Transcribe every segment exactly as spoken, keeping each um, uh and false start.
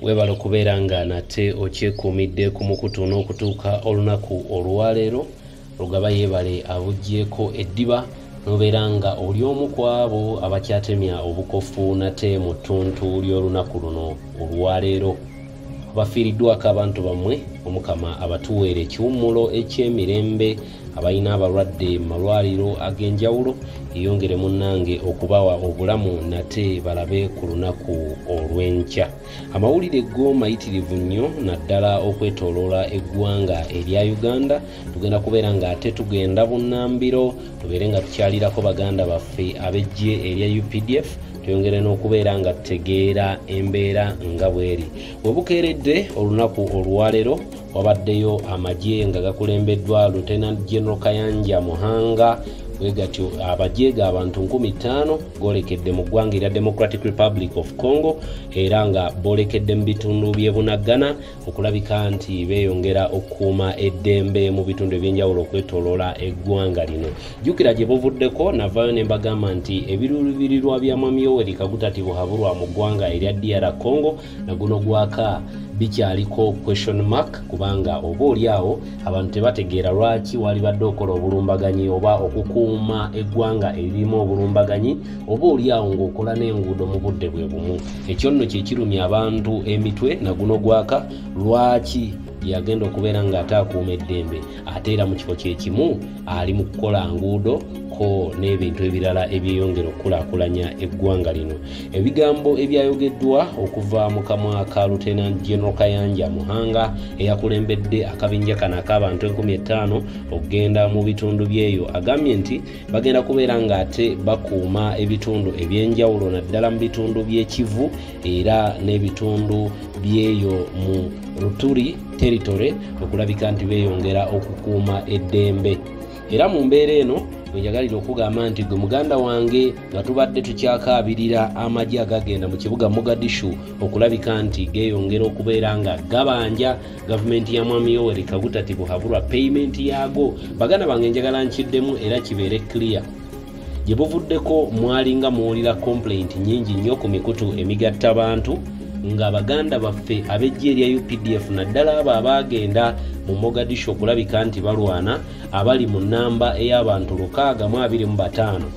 webala okubeera nga nate okyekuumidde ku mukutu n'okutuuka olunaku olwaleero lugaba yeebale abuggyeko eddiba nobeera nga oli omu ku abo abakyatemya obukofu nate mu ttuntu ly'olunaku luno olwaleero bafiiriddwako abantu bammwe omukama abatuweera ekiwummulo eky'emirembe abalina abalwadde mu malwaliro ag'enjawulo yeyongere munnange okubawa obulamu nate balabe ku lunaku olw'enkya. Amawulire go mayitirivu nnyo naddala okwetooloola eggwanga erya Uganda. Tugenda kubeera nga ate tugenda bunnambiro tubeere nga tukyalirako baganda baffe ab'eggye erya U P D F tuyongere n'okubeera nga tutegeera embeera nga bweri. Bwe bukeeredde olunaku olwaleero wabaddeyo amagye nga gakulembeddwa Lieutenant General Kayanja Muhanga bwe gatyo abajeega abantu nkumi ttaano golekedde mu ggwanga erya Democratic Republic of Congo era nga bolekedde mu bitundu by'e Bunagana okulabika nti beeyongera okukuuma eddembe mu bitundu eby'enjawulo okwetooloola eggwanga lino. Jjukira gye buvuddeko navaayo ne mbagamba nti ebiruubirirwa bya Mwami Yoweri Kaguta Tibuhaburwa mu ggwanga erya D R Congo na guno gwaka bikyaliko question mark kubanga oba oliawo abantu tebategeera lwaki wali badde okola obulumbaganyi oba okukuuma eggwanga eririmu obulumbaganyi oba oliawo ng'okola n'enguudo mu budde bwe bumu. Ekyo nno kye kirumya abantu emitwe na guno gwaka lwaki yagenda okubeera ng'ate akuuma eddembe ate era mu kifo kye kimu ali mu kukola nguudo ko n'ebintu ebirala ebyeyongera okukulaakulanya eggwanga lino. Ebigambo ebyayogeddwa okuva mu kamwa ka Lieutenant General Kayanja Muhanga eyakulembedde akabinja kano ak'abantu enkumi ettaano okugenda mu bitundu byeyo agambye nti bagenda kubeera ng'ate bakuuma ebitundu eby'enjawulo naddala mu bitundu by'ekivu era n'ebitundu byeyo mu Ruturi territory okulabika nti beeyongera okukuuma eddembe. Era mu mbeera eno wenjagalira okugamba nti gwe muganda wange nga tubadde tukyakaabirira amagye agagenda mu kibuga Mogadishu okulabika nti geeyongera okubeera nga gabanja gavumenti ya Mwami Yoweri Kaguta Tibuhaburwa payment yaago. Baganda bange njagala nkiddemu era kibeere clear. Gye buvuddeko mwalinga muwulira complaint nnyingi nnyo ku mikutu emigatta bantu nga baganda baffe ab'eggye erya U P D F naddala abo abaagenda mu Mogadishu okulabika nti balwana abali mu nnamba ey'abantu lukaaga mu abiri mu bataano.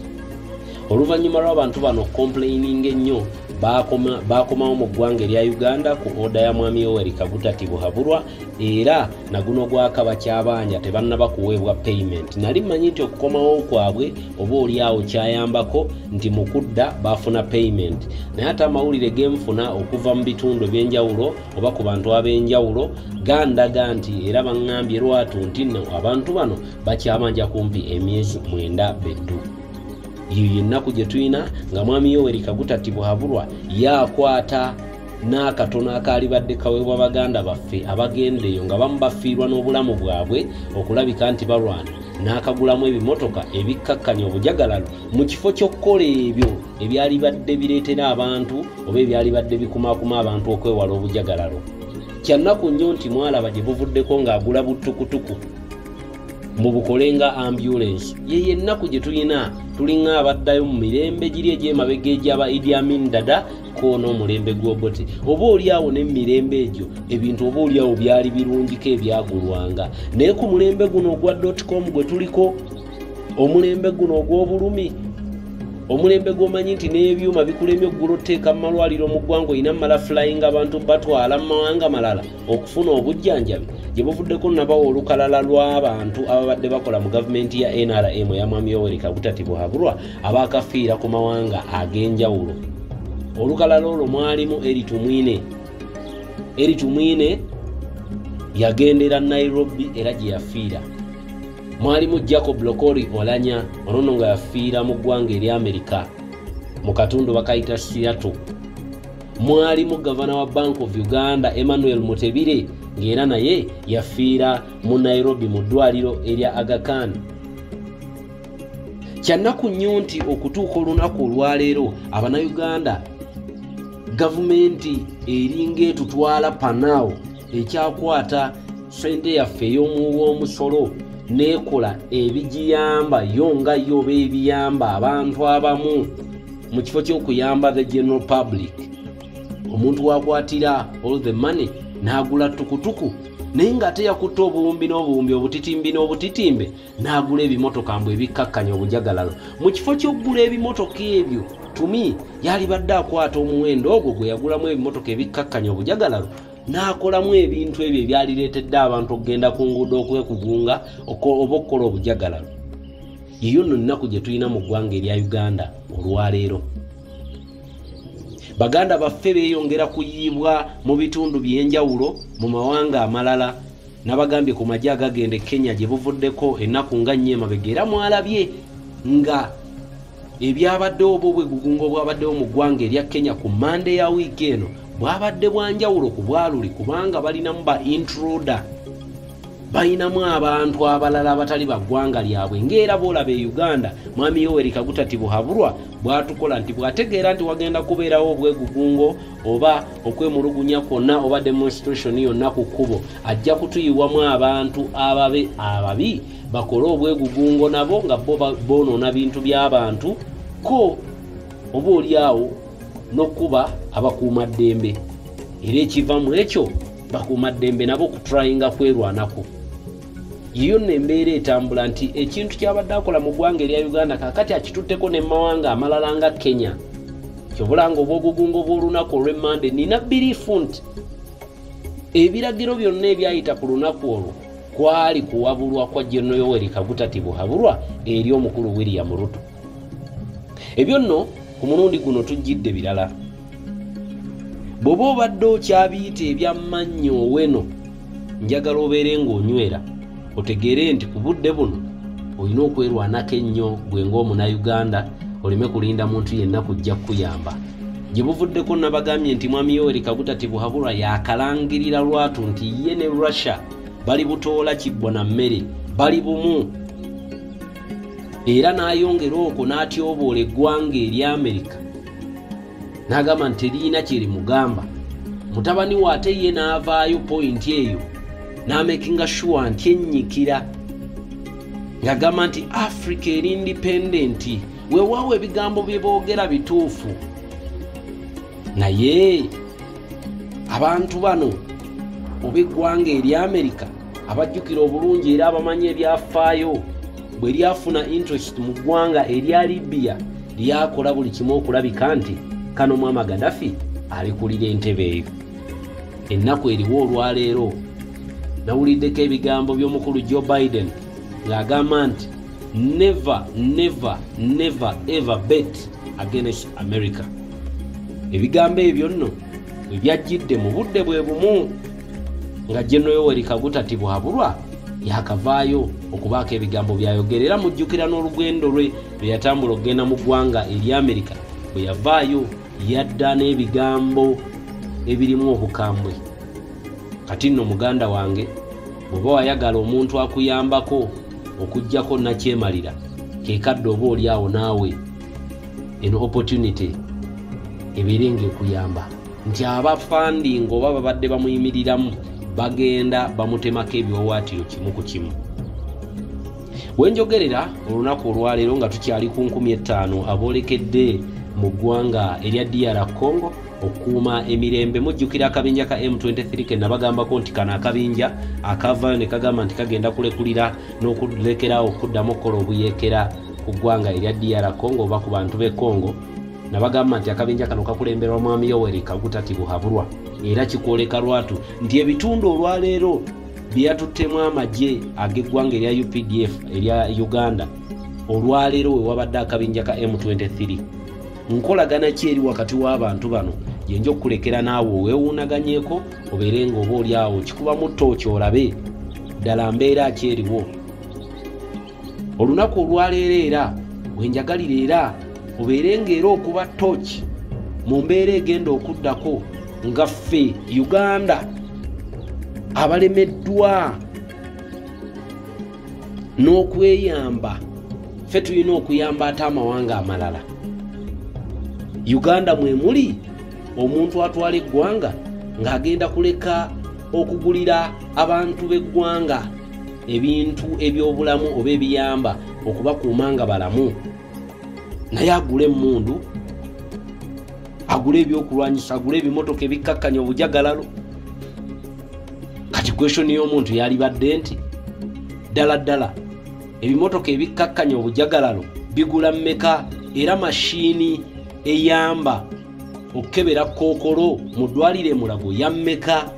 Oluvannyuma lw'abantu bano complaining ennyo baakoma baakomawo mu ggwanga erya Uganda ku oda ya Mwami Yoweri Kaguta Tibuhaburwa era na guno gwaka bakyabanja tebannaba kuweebwa payment. Nali mmanyi nti okukomawo kwabwe oba oliawo kyayambako nti mu kudda baafuna payment naye ate amawulire genfuna okuva mu bitundu eby'enjawulo oba ku bantu ab'enjawulo gandaga nti era baŋŋambye lwatu nti nno abantu bano bakyabanja kumpi emyezi mwenda beddu. Yiyo ennaku gye tulina nga Mwami Yoweri Kaguta Tibuhaburwa yaakwata n'akatono akaali badde kaweebwa baganda baffe abagendeyo nga bamu bafiirwa n'obulamu bwabwe okulabika nti balwana n'akagulamu ebimotoka ebikkakkanya obujagalalo mu kifo ky'okukola ebyo ebyali badde bireetera abantu oba ebyali badde bikumaakuma abantu okwewala obujagalalo. Kyannaku nnyo nti mwalaba gye buvuddeko ng'agula buttukutuku mbu bukolenga ambulance. Ye ennaku gye tulina tulinga abaddayo mu mirembe giri egy'emabega egy'aba Idi Amin Dada ko n'omulembe gw'Obote. Oba oliawo n'emirembe egyo ebintu oba oliawo byali birungiko ebyagulwanga naye ku mulembe guno ogwa dot com gwe tuliko omulembe guno ogw'obulumi omulembe gw'omanyi nti n'ebyuma bikulemye oggula otteeka mu malwaliro mu ggwanga olina mala flying abantu batwala mu mawanga malala okufuna obujjanjabi. Gye buvuddeko nabawo olukalala lw'abantu ababadde bakola mu gavumenti ya N R M ya Mwami Yoweri Kaguta Tibuhaburwa abaakafiira ku mawanga ag'enjawulo. Olukalala olwo mwalimu Eritumwine. Eritumwine yagendera Nairobi era gye yafiira. Mwalimu Jacob Lokori Olanya ono nga yafiira mu ggwanga erya Amerika mu katundu bakayita Seattle. Mwalimu gavana wa Bank of Uganda Emmanuel Mutebire ng'era naye yafiira mu Nairobi mu ddwaliro erya Aga Khan. Kyannaku nnyo nti okutuuka olunaku olwaleero Abanayuganda gavumenti eringa etutwala panaawo ekyakwata ssente yaffe ey'omuwoomusolo nekola ebigiyamba yonga yoba ebiyamba abantu abamu mu kifo ky'okuyamba the general public. omuntu wakwatira all the money n'agula tukutuku naye ng'ate yakutte obuwumbi n'obuwumbi obutitimbi n'obutitimbe n'agula ebimotoka mbwe ebikkakkanya obujagalalo. Mu kifo ky'okugula ebimotoka ebyo tumi yali badde akwata omuwendo ogwo gwe yagulamu ebimotoka ebikkakkanya obujagalalo n'akolamu ebintu ebyo ebyalireetedde abantu okugenda ku nguudo okwekugunga oba okukola obujagalalo. Yiyo nno nnaku gye tulina mu ggwanga erya Uganda olwaleero. Baganda baffe beeyongera kuyiibwa mu bitundu by'enjawulo mu mawanga amalala. Nabagambye ku magye agagenda e Kenya gye buvuddeko ennaku nga nnyo emabega era mwalabye nga ebyabaddewo obw'obwegugungo bwabaddewo mu ggwanga erya Kenya ku Monday ya wiiki eno bwabadde bwanjawulo ku bwaluli kubanga balinamu ba intruder. Bayinamu abantu abalala abatali baggwanga lyabwe ng'era boolaba e Uganda Mwami Yoweri Kaguta Tibuhaburwa bwatukola nti bwategeera nti wagenda kubeerawo obwegugungo oba okwemulugunya kwonna oba demonstration yonna ku kkubo ajja kutuyiwamu abantu ababe ababi bakole obwegugungo nabo nga bo boonoona bintu by'abantu ko oba oliawo n'okkuba abakuumaddembe era ekiva mu ekyo bakuumaddembe nabo kutrayinga kwerwanako. Yiyo nno embeera etambula nti ekintu kyabadde akola mu ggwanga erya Uganda kakati akitutteko ne mawanga amalala nga Kenya. Kyobulanga obwogugungo bw'olunaku olw'emmande nina biriifu nti ebiragiro byonna ebyayita ku lunaku olwo kwali kuwabulwa kwa General Yoweri Kaguta Tibuhaburwa eri omukulu William Ruto. Ebyo nno ku mulundi guno tujjidde birala. Bw'oba obadde okyabiyita ebyamannyo weno njagala obeere ng'onywera otegeere nti ku budde buno olina okwerwanako ennyo gwe ng'omunayuganda oleme kulinda muntu yenna kujja kukuyamba. Gye buvuddeko nabagambye nti Mwami Yoweri Kaguta Tibuhaburwa yakalangirira lwatu nti ye ne Russia bali butoola kibbwa na mmere bali bumu era n'ayongera okwo n'atyoboola eggwanga erya Amerika n'agamba nti terina kiri mugamba. Mutabani we ate ye n'avaayo pointi eyo n'amakinga sure nti ennyikira ng'agamba nti Africa eri independent weewaawo ebigambo bye boogera bituufu naye abantu bano ob'eggwanga erya Amerika abajjukira obulungi era abamanyi ebyafaayo bwe lyafuna interest mu ggwanga erya Libya lyakola buli kimu okulabika nti kano Muammar Gaddafi alikulira entebe eyo. Ennaku eriwo olwaleero nawuliddeko ebigambo by'omukulu Joe Biden ng'agamba nti never never never ever bet against America. Ebigambo ebyo nno bwe byajjidde mu budde bwe bumu nga General Yoweri Kaguta Tibuhaburwa yakavaayo okubaako ebigambo byayogerera. Mujjukira n'olugendo lwe lwe yatambula okugenda mu ggwanga erya Amerika bwe yavaayo yadda n'ebigambo ebirimu obukambwe. Kati nno muganda wange bw'oba wayagala omuntu akuyambako okuggyako nakyemalira kekadde oba oliawo naawe eno opportunity ebeere ng'ekuyamba nti abafandinga oba babadde bamuyimiriramu bagenda bamutemako ebiwawaatiro kimu ku kimu. Wenjogerera olunaku olwaleero nga tukyali ku nkumi ettaano aboolekedde mu ggwanga erya D R Congo okuuma emirembe. Mujjukira akabinja ka M twenty-three ke nabagambako nti kano akabinja akavaayo ne kagamba nti kagenda kulekulira n'okulekerawo okuddamu okukola obuyeekera ku ggwanga erya D R Congo oba ku bantu b'e Congo. Nabagamba nti akabinja kano kakulemberwa Mwami Yoweri Kaguta Tibuhaburwa era kikwoleka lwatu nti ebitundu olwaleero byatuttemu amagye ag'eggwanga erya U P D F erya Uganda olwaleero we wabadde akabinja ka M twenty-three. Nkolagana ki eri wakati w'abantu bano gyenja okukulekera naawe oweewuunaganyeeko obeere ng'oba oliawo kikuba mu ttooki olabe ddala mbeera ki eriwo. Olunaku olwaleero era wenjagalira era obeere ng'era okuba ttooki mu mbeera egenda okuddako nga ffe Uganda abalemeddwa n'okweyamba ffe tulina okuyamba ate amawanga amalala. Uganda mwe muli omuntu atwala eggwanga ng'agenda kuleka okugulira abantu b'eggwanga ebintu eby'obulamu oba ebiyamba okubakuuma nga balamu naye agula emmundu agule ebyokulwanyisa agule ebimotoka ebikkakkanya obujagalalo. Kati question y'omuntu yalibadde nti ddala ddala ebimotoka ebikkakkanya obujagalalo bigula mmeka era mashini eyamba okukebera kookolo mu ddwaliro e Mulago ya mmeka?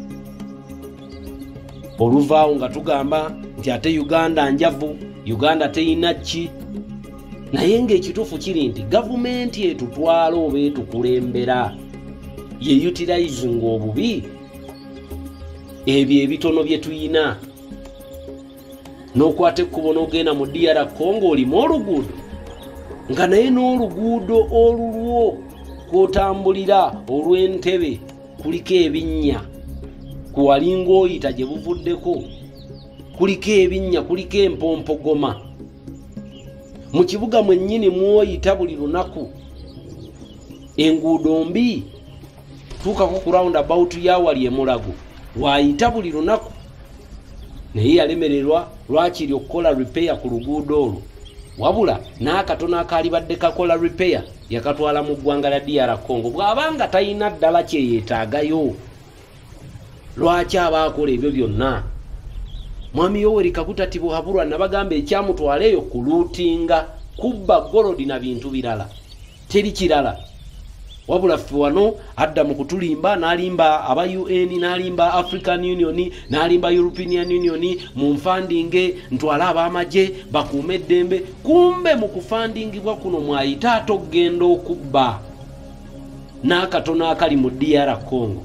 Oluvaawo nga tugamba nti ate Uganda njavu, Uganda teyina ki, naye ng'ekituufu kiri nti gavumenti etutwala oba etukulembera ye utilizing obubi ebyo ebitono bye tuyina. N'okwata ekkubo n'ogenda mu D R Congo olimu oluguudo nga naye n'oluguudo olulwo kw'otambulira olw'Entebe kuliko ebinnya, kuwalinga oyita gye buvuddeko kuliko ebinnya, kuliko empompogoma. Mu kibuga mwennyini mwoyita buli lunaku enguudo mbi, tuukako ku roundabout ya wali e Mulago waayita buli lunaku, naye yalemererwa lwakiri okukola repair ku luguudo olwo, wabula n'akatono akaalibadde kakola repair yakatwala mu ggwanga lya D R Congo. Bw'abanga talina ddala kyeyeetaagayo, lwaki aba akola ebyo byonna? Mwami Yoweri Kaguta Tibuhaburwa nabagamba ekyamutwala eyo kuluutinga, kubba golodi na bintu birala, teri kirala. Wabula ffe wano adda mu kutulimba, n'alimba aba U N, n'alimba African Union, n'alimba European Union mu nfandinge, ntwala ab'amagye bakuuma eddembe. Kumbe mu kufandingibwa kuno mwayita ate okugenda okubba n'akatono akali mu D R Congo.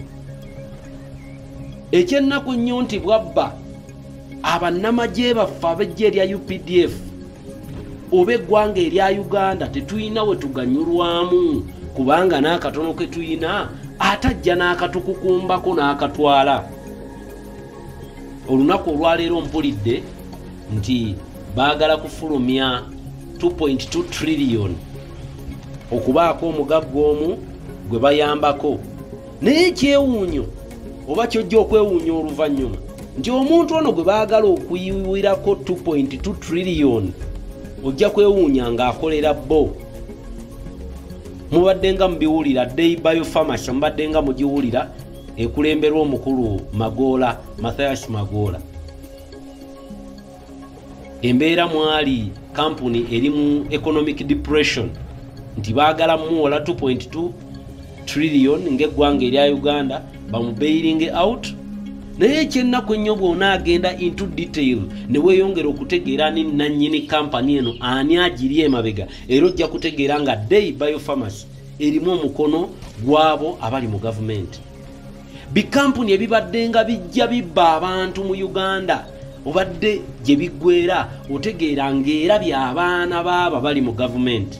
Ekyennaku nnyo nti bwabba abannamagye baffe ab'eggye erya U P D F oba eggwanga erya Uganda tetuyina we tuganyulwamu, kubanga n'akatono ke tuyina atajja n'akatukukumbako n'akatwala. Olunaku olwaleero mpulidde nti baagala kufulumya two point two trillion okubaako omugagga omu gwe bayambako. Naye ekyewuunyo oba kyojja okwewuunya oluvannyuma nti omuntu ono gwe baagala okuyiwirako two point two trillion ojja kwewuunya ng'akolera bo. Mubadde nga mubiwulira Day Biopharmacy, mubadde nga mugiwulira ekulemberwa omukulu Magoola, Mathias Magoola. Embeera mwali kampuni eri mu economic depression nti baagala muwola two point two trillion ng'eggwanga erya Uganda bamubailing out. Naye ekyennaku ennyo bw'onaagenda into detail ne weeyongera okutegeera ni nannyini kampani eno ani agiri emabega, era ojja kutegeera nga Day Biopharmacy erimu omukono gwabo abali mu gavumenti. Bikampuni ebibadde nga bijja bibba abantu mu Uganda obadde gye biggwera otegeera ng'era by'abaana baaba bali mu gavumenti.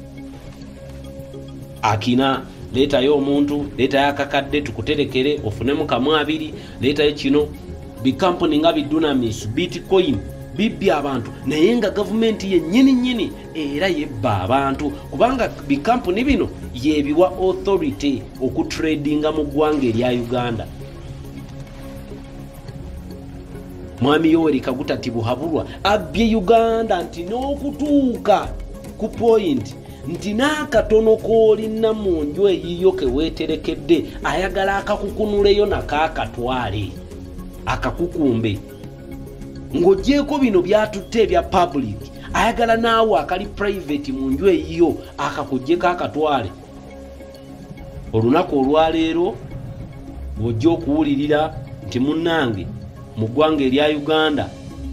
Akina leetayo omuntu, leetayo akakadde tukuterekere ofunemu kamu abiri, leetayo kino. Bikampuni nga Bidunamis, Bitcoin bibbya abantu, naye nga gavumenti yennyini nnyini era yebba abantu, kubanga bikampuni bino yebiwa authority okutradinga mu ggwanga erya Uganda. Mwami Yoweri Kaguta Tibuhaburwa abbye Uganda nti n'okutuuka ku point nti n'akatono k'olina mu nju eyiyo ke weeterekedde ayagala akakukunuleyo nakaakatwale akakukumbe. Ng'oggyeko bino byatutte ebya public, ayagala naawe akali private mu nju eyiyo akakuggyeko akatwale. Olunaku olwaleero bw'ojja okuwulirira nti munnange mu ggwanga erya Uganda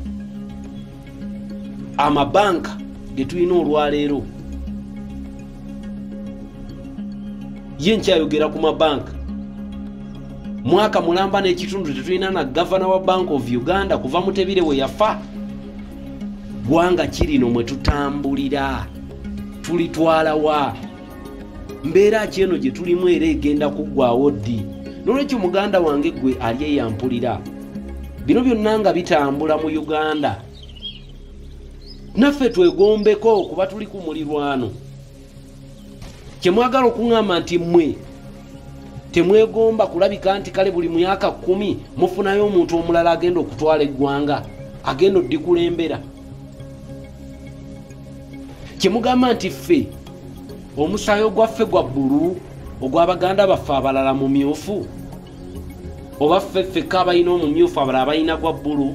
amabanka ge tulina olwaleero, ye nkyayogera ku mabanka, mwaka mulamba n'ekitundu tetulina na governor wa Bank of Uganda kuva Mutebire we yafa. Ggwanga kirino mwe tutambulira tulitwala wa? Mbeera ki eno gye tulimu era egenda kuggwaawo ddi? N'olwekyo muganda wange gwe ali eyampulira, bino byonna nga bitambula mu Uganda, naffe twegombeko kuba tuli ku mulirwano. Kyemwagala okuŋŋamba nti mmwe temwegomba kulabika nti kale buli myaka kkumi mufunayo omuntu omulala agenda okutwala eggwanga, agenda oddikulembera. Kyemugamba nti ffe omusaayi gwaffe gwa bbulu ogw'abaganda baffe abalala mu myufu oba ffeffeka abalina omumyufu abalala balina gwa bbulu.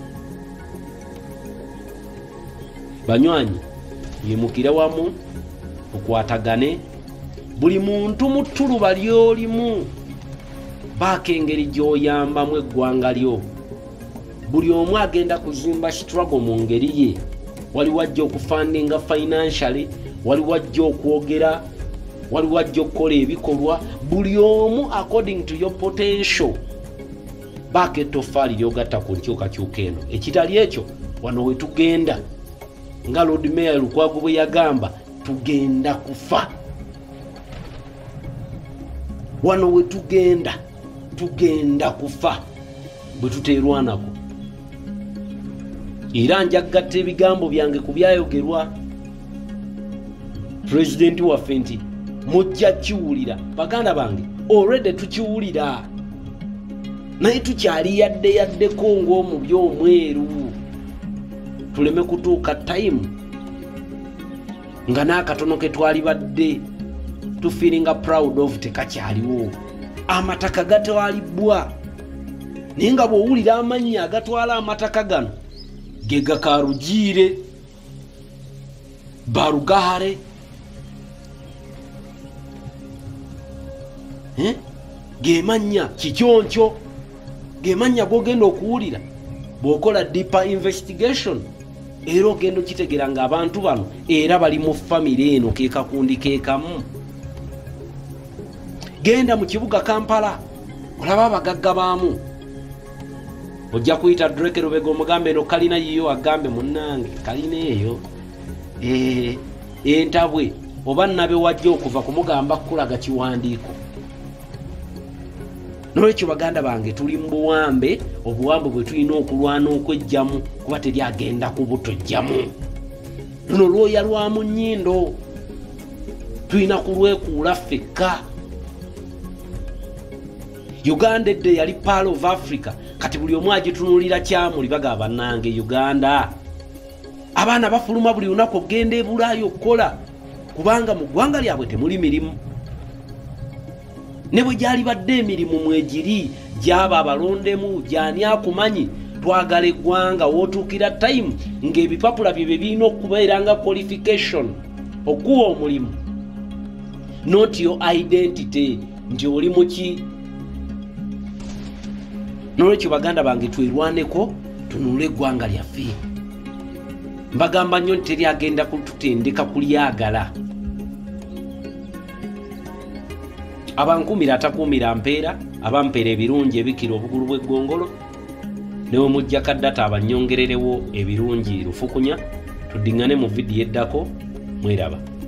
Banywanyi yimukire wamu tukwatagane buli muntu mu ttuluba ly'olimu baako engeri gy'oyambamu eggwanga lyo. Buli omu agenda kuzimba struggle mu ngeri ye. Waliwo ajja okufandinga financially, waliwo ajja okwogera, waliwo ajja okukola ebikolwa. Buli omu according to your potential baako ettoffaali ly'ogatta ku nkyukakyuka eno. Ekitali ekyo wano we tugenda nga Lord Mayor Lukwago bwe yagamba, tugenda kufa. Wano we tugenda tugenda kufa bwe tuteerwanako. Era njagatta ebigambo byange ku byayogerwa Pulezidenti waffe nti mujja kiwulira. Baganda bange already tukiwulira, naye tukyali yadde yaddeko ng'omubya omweru. Tuleme kutuuka time nga n'akatono ke twali badde tu feelinga proud of tekakyaliwo. Amataka gatwalibwa, naye nga bw'owulira amannya agatwala amataka gano ge Gakarugiire, Barugahare, eh? ge mannya Kikyoncho, ge mannya g'ogenda okuwulira bw'okola deeper investigation. Era ogenda okitegeera ng'abantu bano era bali mu famire eno ke kakundi ke kamu. Genda mu kibuga Kampala olaba abagagga baamu. Ojja kuyita Drake Lubega omugambe eno kalina yiyo agambe munnange kalina eyo eh entabwe oba nabe wajja okuva kumugamba kulaga kiwandiiko. Nolwekyo baganda bange tuli mu buwambe, obuwambe bwe tulina okulwana okwejjamu kuba teryagenda kubutojjamu. Luno lwoya lwa mu nnyindo tulina kulwekuula ffekka. Uganda edde yali Pearl of Africa, kati buli omu agitunulira kyamuli bagaba bannange Uganda. Abaana bafuluma buli lunaku okgenda e Bulaayi okukola kubanga mu ggwanga lyabwe temuli mirimu. Ne bwe gyali badde emirimu mwegiri gyaba abalondemu gyani akumanyi. Twagala eggwanga wootuukira time ng'ebipapula bye birina okubeera nga qualification okuwa omulimu, not your identity nti oli muki. Nolwekyo baganda bange twerwaneko tunule eggwanga lyaffe. Mbagamba nnyo nti teryagenda kututendeka kulyagala. Abankumira atakumira mpeera, abampeera ebirungi ebikira obugulu bw'eggongolo. Newe mujja kaddata abannyongererewo ebirungi lufukunya. Tuddiŋŋane mu vidiyo eddako. Mweraba.